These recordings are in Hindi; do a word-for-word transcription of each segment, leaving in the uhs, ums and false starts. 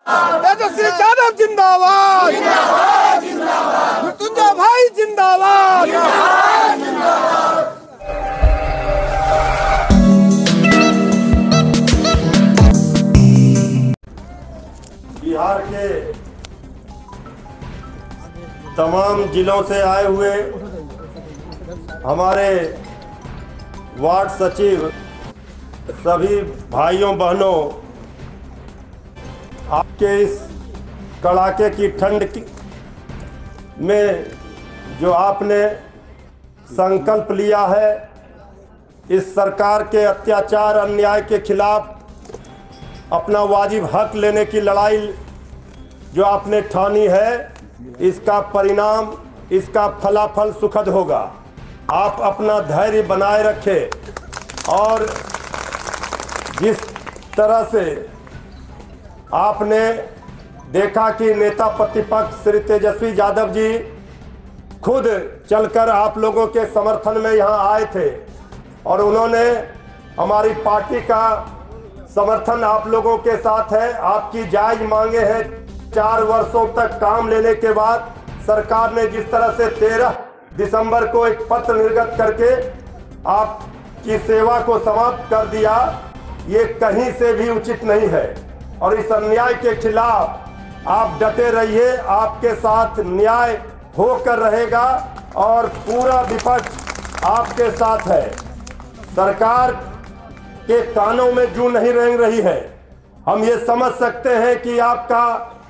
तेजस्वी यादव जिंदाबाद, मृत्युंजय भाई जिंदाबाद। बिहार के तमाम जिलों से आए हुए हमारे वार्ड सचिव, सभी भाइयों बहनों, आपके इस कड़ाके की ठंड की में जो आपने संकल्प लिया है, इस सरकार के अत्याचार अन्याय के खिलाफ अपना वाजिब हक लेने की लड़ाई जो आपने ठानी है, इसका परिणाम, इसका फलाफल सुखद होगा। आप अपना धैर्य बनाए रखें और जिस तरह से आपने देखा कि नेता प्रतिपक्ष श्री तेजस्वी यादव जी खुद चलकर आप लोगों के समर्थन में यहाँ आए थे और उन्होंने हमारी पार्टी का समर्थन आप लोगों के साथ है। आपकी जायज मांगे हैं। चार वर्षों तक काम लेने के बाद सरकार ने जिस तरह से तेरह दिसंबर को एक पत्र निर्गत करके आपकी सेवा को समाप्त कर दिया, ये कहीं से भी उचित नहीं है और इस अन्याय के खिलाफ आप डटे रहिए। आपके साथ न्याय होकर रहेगा और पूरा विपक्ष आपके साथ है। सरकार के कानों में जूं नहीं रेंग रही है। हम ये समझ सकते हैं कि आपका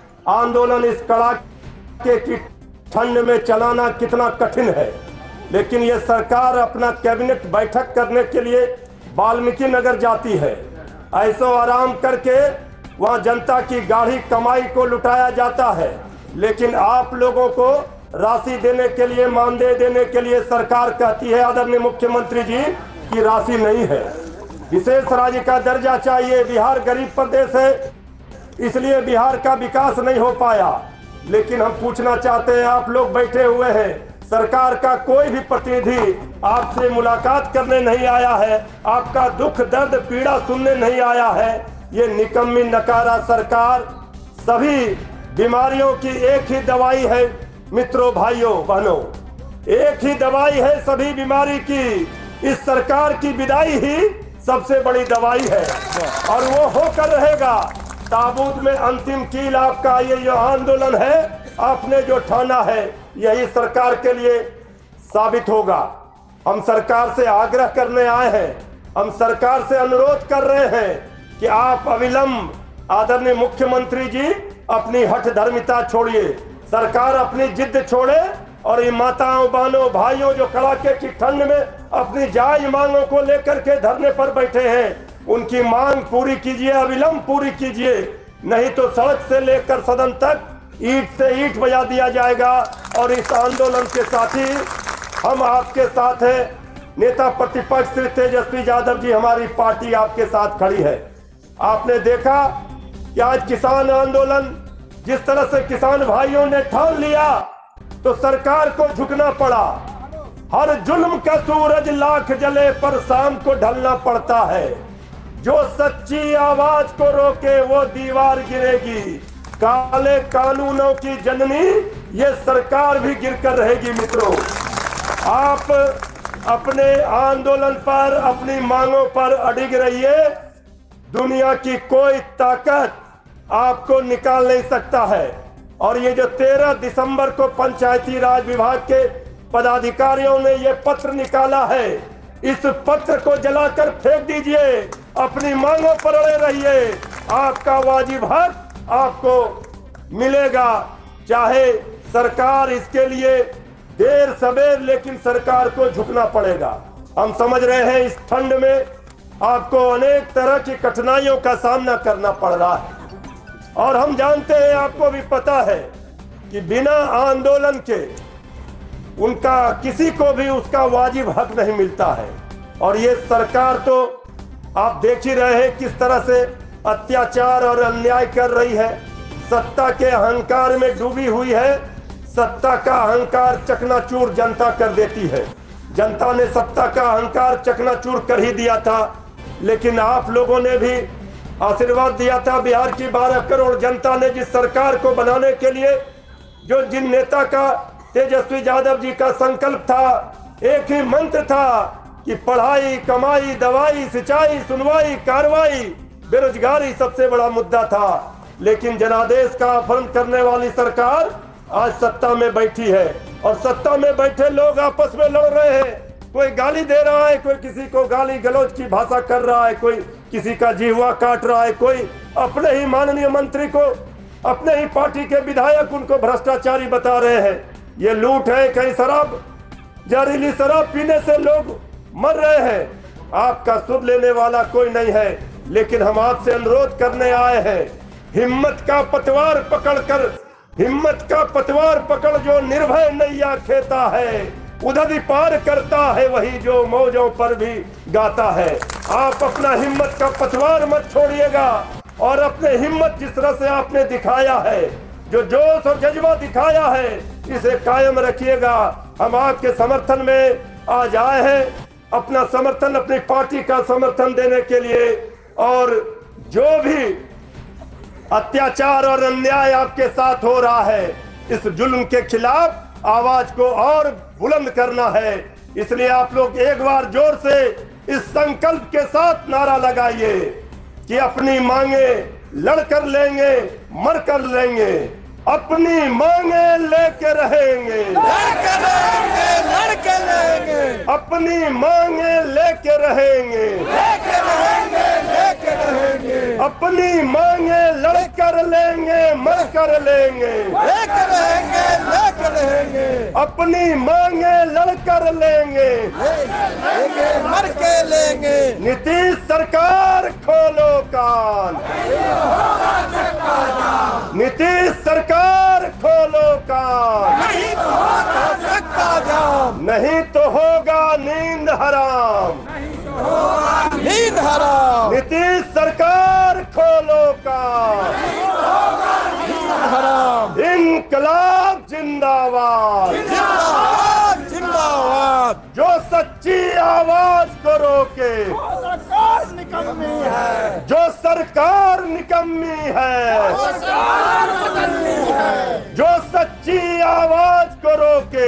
आंदोलन इस कड़ाके की ठंड में चलाना कितना कठिन है, लेकिन ये सरकार अपना कैबिनेट बैठक करने के लिए वाल्मीकि नगर जाती है। ऐसो आराम करके वहां जनता की गाढ़ी कमाई को लुटाया जाता है, लेकिन आप लोगों को राशि देने के लिए, मानदेय देने के लिए सरकार कहती है आदरणीय मुख्यमंत्री जी की राशि नहीं है। विशेष राज्य का दर्जा चाहिए। बिहार गरीब प्रदेश है, इसलिए बिहार का विकास नहीं हो पाया। लेकिन हम पूछना चाहते हैं, आप लोग बैठे हुए हैं, सरकार का कोई भी प्रतिनिधि आपसे मुलाकात करने नहीं आया है, आपका दुख दर्द पीड़ा सुनने नहीं आया है। ये निकम्मी नकारा सरकार, सभी बीमारियों की एक ही दवाई है मित्रों, भाइयों बहनों, एक ही दवाई है सभी बीमारी की। इस सरकार की विदाई ही सबसे बड़ी दवाई है और वो होकर रहेगा। ताबूत में अंतिम कील आपका ये जो आंदोलन है, आपने जो ठाना है, यही सरकार के लिए साबित होगा। हम सरकार से आग्रह करने आए हैं, हम सरकार से अनुरोध कर रहे हैं कि आप अविलंब आदरणीय मुख्यमंत्री जी अपनी हठ धर्मिता छोड़िए, सरकार अपनी जिद छोड़े और ये माताओं बहनों भाइयों जो कड़ाके की ठंड में अपनी जायज मांगों को लेकर के धरने पर बैठे हैं, उनकी मांग पूरी कीजिए, अविलंब पूरी कीजिए, नहीं तो सड़क से लेकर सदन तक ईंट से ईंट बजा दिया जाएगा। और इस आंदोलन के साथी हम आपके साथ हैं। नेता प्रतिपक्ष श्री तेजस्वी यादव जी, हमारी पार्टी आपके साथ खड़ी है। आपने देखा कि आज किसान आंदोलन जिस तरह से किसान भाइयों ने ठान लिया, तो सरकार को झुकना पड़ा। हर जुल्म का सूरज लाख जले पर शाम को ढलना पड़ता है। जो सच्ची आवाज को रोके वो दीवार गिरेगी। काले कानूनों की जननी ये सरकार भी गिरकर रहेगी। मित्रों, आप अपने आंदोलन पर, अपनी मांगों पर अडिग रहिए। दुनिया की कोई ताकत आपको निकाल नहीं सकता है। और ये जो तेरह दिसंबर को पंचायती राज विभाग के पदाधिकारियों ने ये पत्र निकाला है, इस पत्र को जलाकर फेंक दीजिए। अपनी मांगों पर अड़े रहिए। आपका वाजिब हक आपको मिलेगा, चाहे सरकार इसके लिए देर सवेर, लेकिन सरकार को झुकना पड़ेगा। हम समझ रहे हैं इस ठंड में आपको अनेक तरह की कठिनाइयों का सामना करना पड़ रहा है और हम जानते हैं, आपको भी पता है कि बिना आंदोलन के उनका किसी को भी उसका वाजिब हक नहीं मिलता है। और ये सरकार तो आप देख ही रहे हैं किस तरह से अत्याचार और अन्याय कर रही है। सत्ता के अहंकार में डूबी हुई है। सत्ता का अहंकार चकनाचूर जनता कर देती है। जनता ने सत्ता का अहंकार चकनाचूर कर ही दिया था, लेकिन आप लोगों ने भी आशीर्वाद दिया था। बिहार की बारह करोड़ जनता ने जिस सरकार को बनाने के लिए जो जिन नेता का, तेजस्वी यादव जी का संकल्प था, एक ही मंत्र था कि पढ़ाई, कमाई, दवाई, सिंचाई, सुनवाई, कार्रवाई, बेरोजगारी सबसे बड़ा मुद्दा था। लेकिन जनादेश का अपहरण करने वाली सरकार आज सत्ता में बैठी है और सत्ता में बैठे लोग आपस में लड़ रहे हैं। कोई गाली दे रहा है, कोई किसी को गाली गलौज की भाषा कर रहा है, कोई किसी का जीवा काट रहा है, कोई अपने ही माननीय मंत्री को, अपने ही पार्टी के विधायक उनको भ्रष्टाचारी बता रहे हैं। ये लूट है। कहीं शराब, जहरीली शराब पीने से लोग मर रहे हैं। आपका सुध लेने वाला कोई नहीं है। लेकिन हम आपसे अनुरोध करने आए हैं, हिम्मत का पतवार पकड़कर, हिम्मत का पतवार पकड़ जो निर्भय नैया खेता है, उधर ही पार करता है वही जो मौजों पर भी गाता है। आप अपना हिम्मत का पतवार मत छोड़िएगा और अपने हिम्मत जिस तरह से आपने दिखाया है, जो जोश और जज्बा दिखाया है, इसे कायम रखिएगा। हम आपके समर्थन में आज आए हैं, अपना समर्थन, अपनी पार्टी का समर्थन देने के लिए। और जो भी अत्याचार और अन्याय आपके साथ हो रहा है, इस जुल्म के खिलाफ आवाज को और बुलंद करना है। इसलिए आप लोग एक बार जोर से इस संकल्प के साथ नारा लगाइए कि अपनी मांगे लड़कर लेंगे, मर कर लेंगे, अपनी मांगे लेके रहेंगे, लड़के रहेंगे, लड़के रहेंगे, अपनी मांगे लेके रहेंगे, लेके रहेंगे, लेके रहेंगे, अपनी मांगे लड़कर लेंगे, मर कर लेंगे, लेके रहेंगे, लेके रहेंगे, अपनी मांगे लड़कर लेंगे, लेंगे, मर के लेंगे। नीतीश सरकार खोलो कान, नीतीश सरकार खोलो कान, नहीं तो होगा चक्का जाम, नहीं तो होगा नींद हराम, नींद हराम, नीतीश सरकार खोलो कान, हराम, इनकलाब जिंदाबाद, जिंदाबाद, जिंदाबाद। जो सच्ची आवाज को रोके, सरकार निकम्मी है, जो सरकार निकम्मी है, सरकार निकम्मी है, जो सच्ची आवाज को रोके,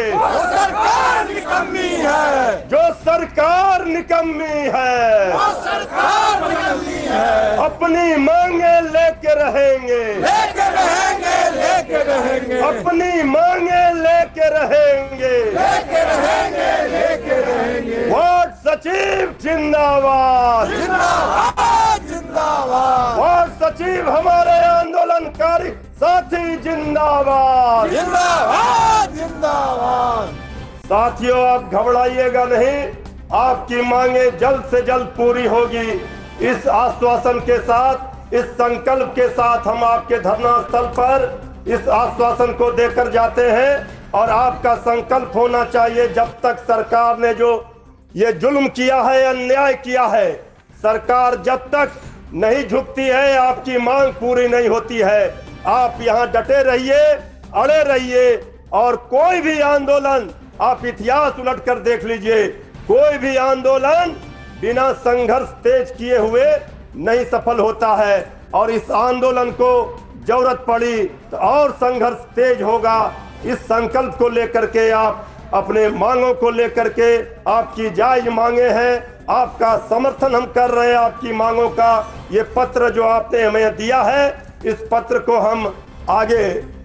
सरकार निकम्मी है, जो सरकार निकम्मी है, सरकार निकम्मी है, अपनी मांगे लेके रहेंगे, लेके रहेंगे, लेके रहेंगे, अपनी मांगे लेके रहेंगे, लेके रहेंगे, लेके रहेंगे। वार्ड सचिव जिंदाबाद, जिंदाबाद, जिंदाबाद, वार्ड सचिव हमारे आंदोलनकारी साथी जिंदाबाद। जिंदाबाद, जिंदाबाद। साथियों, आप घबराइएगा नहीं, आपकी मांगे जल्द से जल्द पूरी होगी। इस आश्वासन के साथ, इस संकल्प के साथ हम आपके धरना स्थल पर इस आश्वासन को देकर जाते हैं। और आपका संकल्प होना चाहिए, जब तक सरकार ने जो ये जुल्म किया है, अन्याय किया है, सरकार जब तक नहीं झुकती है, आपकी मांग पूरी नहीं होती है। आप यहाँ डटे रहिए, अड़े रहिए। और कोई भी आंदोलन, आप इतिहास उलट कर देख लीजिए, कोई भी आंदोलन बिना संघर्ष तेज किए हुए नहीं सफल होता है। और इस आंदोलन को जरूरत पड़ी तो और संघर्ष तेज होगा। इस संकल्प को लेकर के, आप अपने मांगों को लेकर के, आपकी जायज मांगे हैं, आपका समर्थन हम कर रहे हैं आपकी मांगों का। ये पत्र जो आपने हमें दिया है, इस पत्र को हम आगे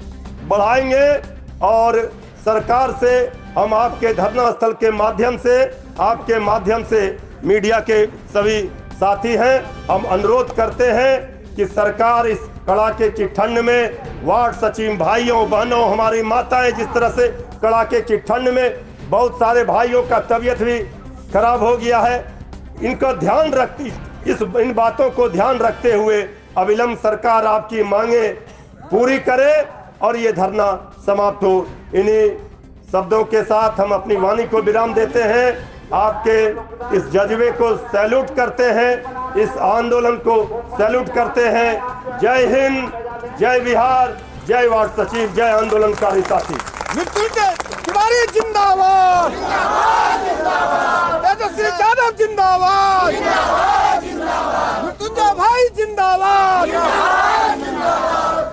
बढ़ाएंगे और सरकार से हम आपके धरना स्थल के माध्यम से, आपके माध्यम से मीडिया के सभी साथी हैं, हम अनुरोध करते हैं कि सरकार इस कड़ाके की ठंड में, वार्ड सचिव भाइयों बहनों, हमारी माताएं, जिस तरह से कड़ाके की ठंड में बहुत सारे भाइयों का तबीयत भी खराब हो गया है, इनका ध्यान रखती, इस इन बातों को ध्यान रखते हुए अविलंब सरकार आपकी मांगे पूरी करे और ये धरना समाप्त हो। इन्हीं शब्दों के साथ हम अपनी वाणी को विराम देते हैं। आपके इस जज्बे को सैल्यूट करते हैं, इस आंदोलन को सैल्यूट करते हैं। जय हिंद, जय बिहार, जय वार्ड सचिव, जय आंदोलनकारी साथी। मृत्युंजय तिवारी जिंदाबाद, तेजस्वी यादव जिंदाबाद, मृत्युंजय भाई जिंदाबाद।